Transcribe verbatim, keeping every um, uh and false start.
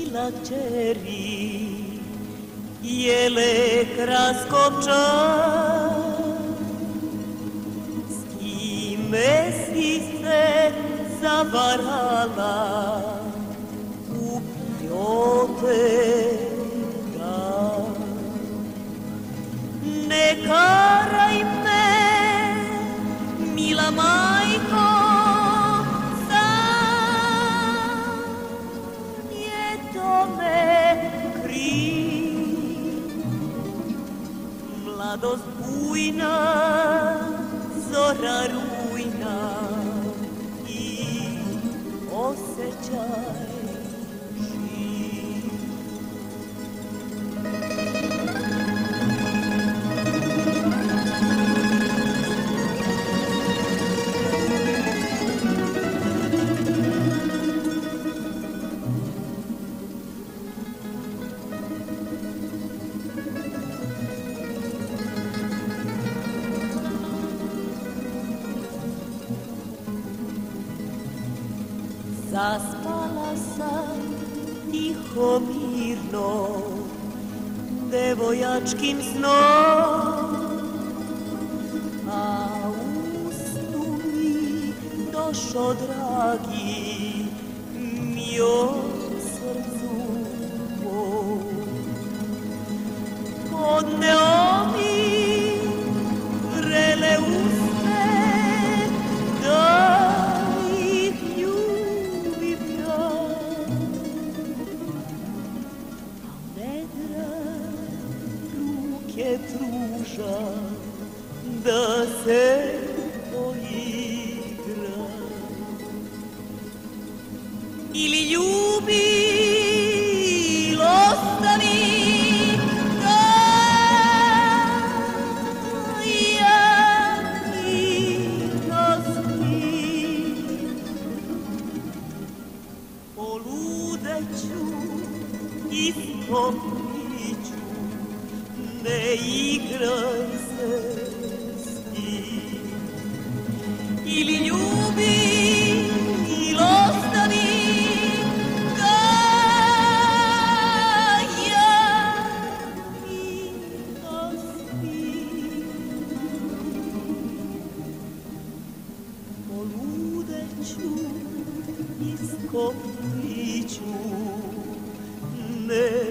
lakčeri, jele kraskopčan. S kime si se zavarala u Pjotega? Ne karaj me, mila majko, mladost bujna, zora rujna i osjećaj živ. Zaspala sam tiho mirno devojačkim snom, a u snu mi došo dragi mi o srcu mom. Podneo mi vrele uste da pruža da se poigra. Ili ljubi ili ostavi, da ja tiho spim. Poludeću i popriću, ne igraj se s tim. Ili ljubi ili ostavi, da ja tiho spim. Poludeću i skopliću, ne